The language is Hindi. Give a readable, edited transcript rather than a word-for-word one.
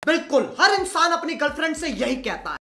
बिल्कुल हर इंसान अपनी गर्लफ्रेंड से यही कहता है।